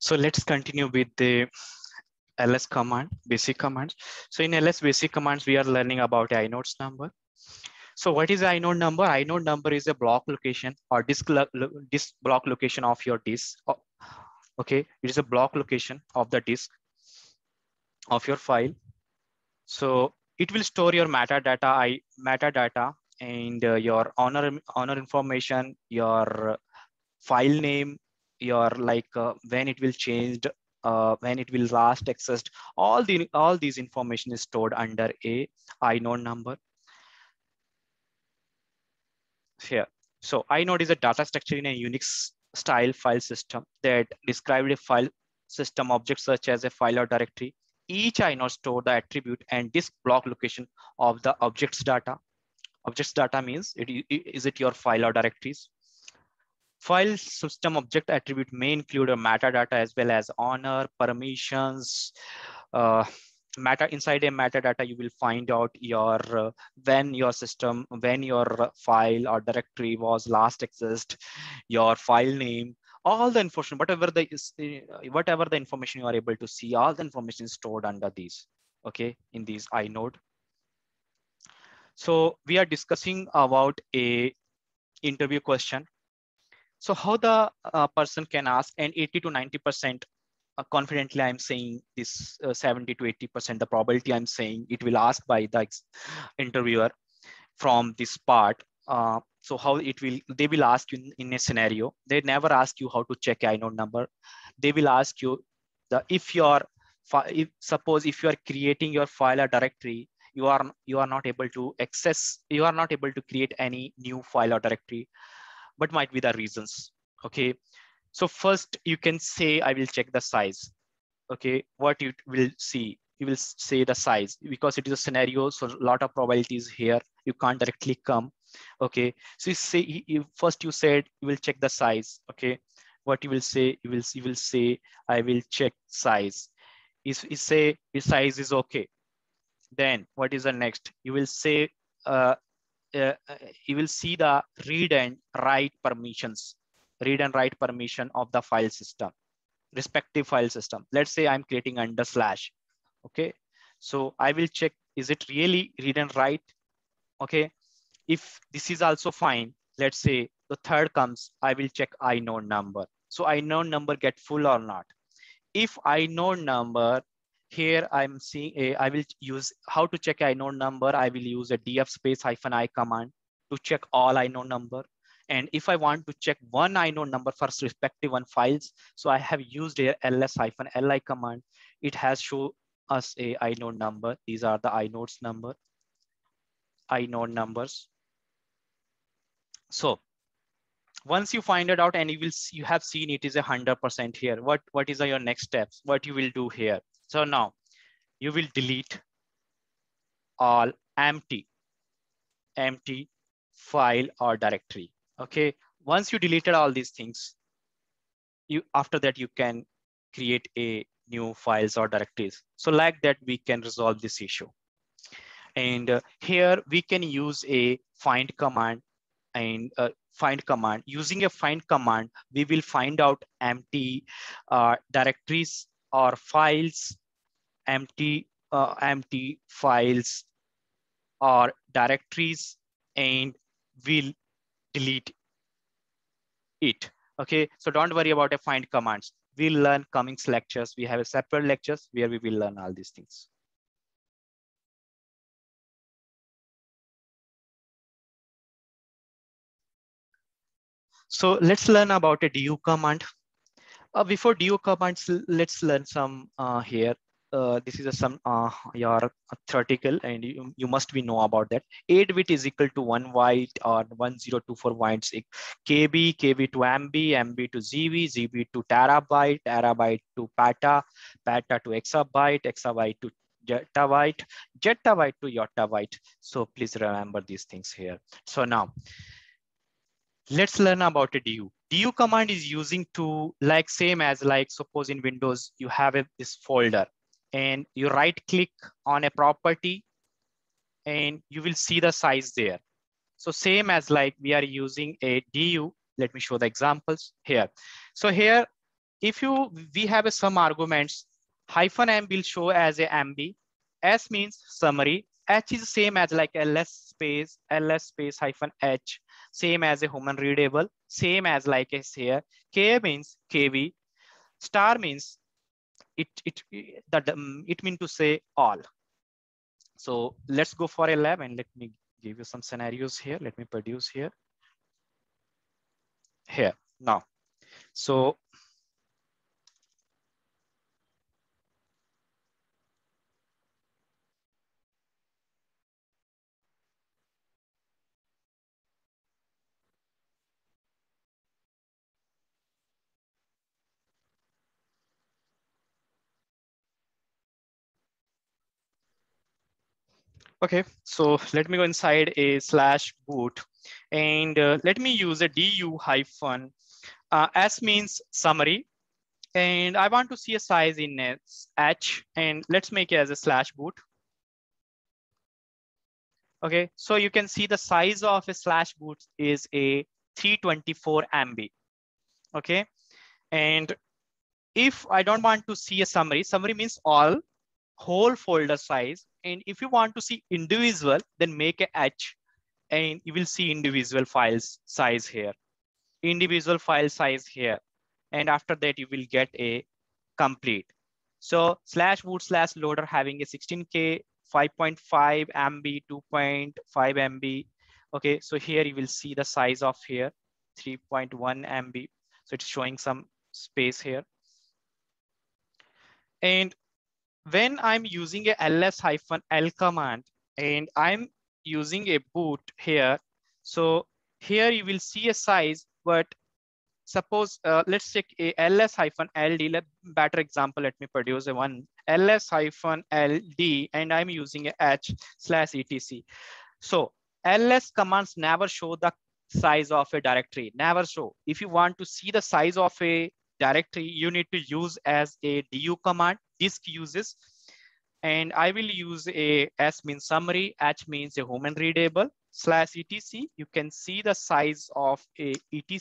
So let's continue with the ls command, basic commands. So in ls basic commands, we are learning about inode's number. So what is inode number? Inode number is a block location or disk block location of your disk. Okay, it is a block location of the disk of your file. So it will store your metadata and your owner information, your file name, your when it will changed, when it will last accessed. All these information is stored under a inode number here. So inode is a data structure in a Unix style file system that describes a file system object such as a file or directory. Each inode store the attribute and disk block location of the object's data. Object's data means is it your file or directories. File system object attribute may include a metadata as well as owner, permissions. Inside a metadata, you will find out your when your file or directory was last accessed, your file name, all the information, whatever the information you are able to see, all the information is stored under these. Okay, in these inode. So we are discussing about a interview question. So how the person can ask, and 80 to 90% confidently I'm saying this 70 to 80% the probability I'm saying it will ask by the interviewer from this part. So how they will ask you in a scenario. They never ask you how to check inode number. They will ask you if suppose if you are creating your file or directory, you are not able to access, you are not able to create any new file or directory. What might be the reasons? Okay, so first you can say I will check the size. Okay, what you will see, you will say the size because it is a scenario, so a lot of probabilities here, you can't directly come. Okay, so first you said you will check the size. Okay, what you will say, you will say I will check size. Is say his size is okay. Then what is the next? You will say uh, uh, you will see the read and write permissions, read and write permission of the file system, respective file system. Let's say I'm creating under slash. Okay, so I will check, is it really read and write? Okay, if this is also fine, let's say the third comes, I will check inode number. So inode number get full or not. If inode number, here I'm seeing I will use how to check inode number. I will use a df space -i command to check all inode number. And if I want to check one inode number for respective one files, so I have used a ls-li command. It has shown us a inode number. These are the inode numbers. So once you find it out and you have seen it is 100% here. What is your next steps? What you will do here? So now you will delete all empty file or directory. Okay, once you deleted all these things, after that you can create a new files or directories. So like that we can resolve this issue. And here we can use a find command. And using a find command, we will find out empty directories or files, empty files or directories, and we'll delete it. Okay, so don't worry about a find commands. We'll learn coming lectures. We have a separate lectures where we will learn all these things. So let's learn about a du command. Before du commands, let's learn some here. This is your theoretical, and you must be know about that. 8-bit is equal to 1 byte or 1024 bytes. KB to MB, MB to ZB, ZB to terabyte, terabyte to peta, peta to exabyte, exabyte to zettabyte, zettabyte to yottabyte. So please remember these things here. So now let's learn about a du. Du command is using to same as suppose in Windows, you have this folder and you right click on a property and you will see the size there. So same as we are using a du. Let me show the examples here. So here if we have some arguments, hyphen m will show as a mb, s means summary, h is same as like ls space hyphen h, same as a human readable, same as like is here. K means kv, star means it mean to say all. So let's go for a lab and let me give you some scenarios here. Let me produce here now. So okay, so let me go inside a slash boot and let me use a du hyphen s means summary, and I want to see a size in h, and let's make it as a slash boot. Okay, so you can see the size of a slash boot is a 324 MB. Okay, and if I don't want to see a summary means all whole folder size, and if you want to see individual, then make a h, and you will see individual files size here, individual file size here, and after that you will get a complete. So slash boot slash loader having a 16K, 5.5 MB, 2.5 MB. Okay, so here you will see the size of here, 3.1 MB. So it's showing some space here. And when I'm using a ls-l command and I'm using a boot here, so here you will see a size, but suppose let's check a ls-ld, better example, let me produce a one ls-ld, and I'm using a h/etc. So ls commands never show the size of a directory, never show. If you want to see the size of a directory, you need to use as a du command, disk uses, and I will use a s means summary, h means a human readable, /etc. You can see the size of a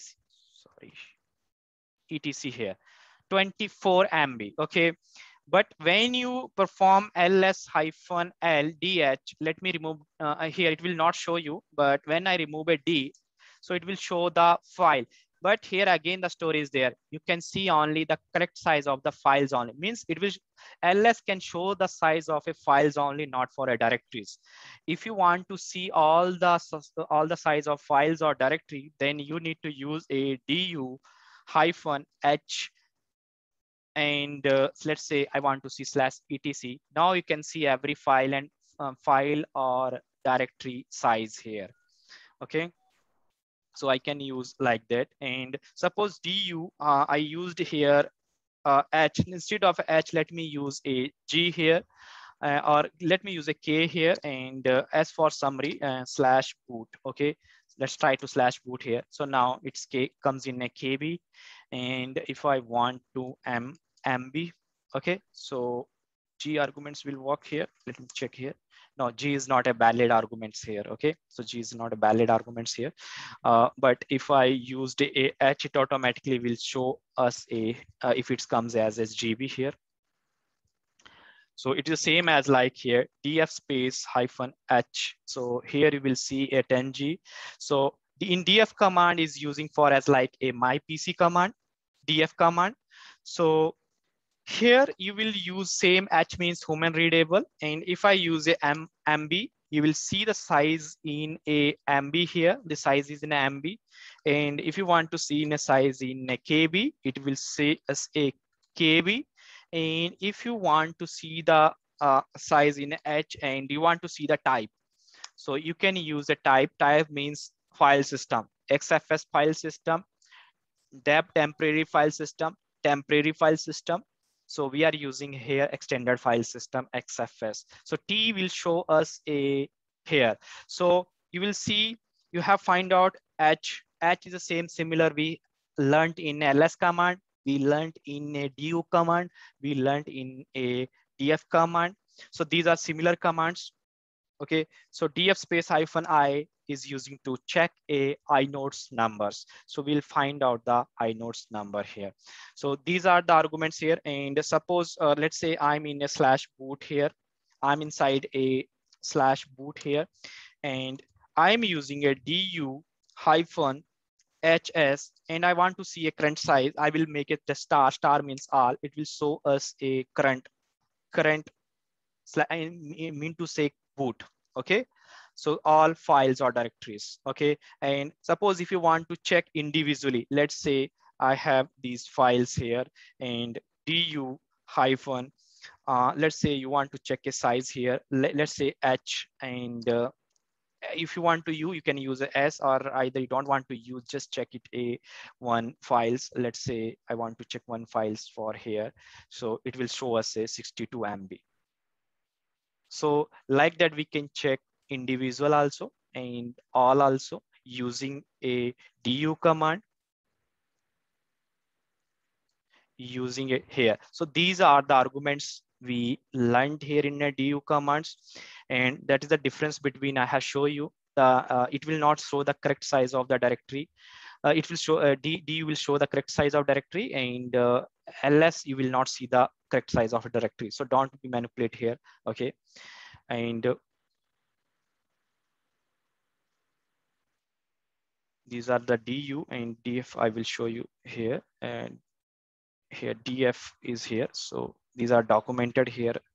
etc here, 24 MB. Okay, but when you perform ls-l-dh, let me remove here, it will not show you, but when I remove a d, so it will show the file. But here again, the story is there. You can see only the correct size of the files only. Means it will, ls can show the size of a files only, not for a directories. If you want to see all the size of files or directory, then you need to use a du hyphen h, and let's say I want to see /etc. Now you can see every file and file or directory size here. Okay, so I can use like that. And suppose du I used here h, instead of h, let me use a g here, or let me use a k here, and as for summary slash boot. Okay, let's try to slash boot here. So now it's k comes in a kb, and if I want to mb, okay, so g arguments will work here. Let me check here. No, g is not a valid arguments here. Okay, so g is not a valid arguments here. But if I used a h, it automatically will show us a if it comes as sgb here. So it is the same as like here, df space hyphen h. So here you will see a 10G. So the in df command is using for as like a my PC command, df command. So here you will use same h means human readable. And if I use a MB, you will see the size in a MB here. The size is in a MB. And if you want to see in a size in a KB, it will say as a KB. And if you want to see the size in H and you want to see the type, so you can use a type. Type means file system, XFS file system, deb temporary file system, temporary file system. So we are using here extended file system XFS. So T will show us a here. So you will see you have find out H. H is the same similar we learned in ls command. We learned in a du command. We learned in a df command. So these are similar commands. Okay, so df space hyphen I is using to check a inodes numbers. So we'll find out the inodes number here. So these are the arguments here. And suppose, let's say I'm in a slash boot here. I'm inside a slash boot here, and I'm using a du hyphen HS, and I want to see a current size. I will make it the star. Star means all. It will show us a current. I mean to say boot. Okay. So all files or directories. Okay. And suppose if you want to check individually, let's say I have these files here and du hyphen, let's say you want to check a size here. Let's say H, and if you want to you can use a S, or either you don't want to use, just check it a one files. Let's say I want to check one files for here. So it will show us a 62 MB. So like that, we can check individual also and all also using a du command, using it here. So these are the arguments we learned here in a du commands, and that is the difference between I have shown you. It will not show the correct size of the directory. It will show du will show the correct size of directory, and ls you will not see the correct size of a directory. So don't be manipulate here. Okay. And these are the du and df. I will show you here, and here df is here. So these are documented here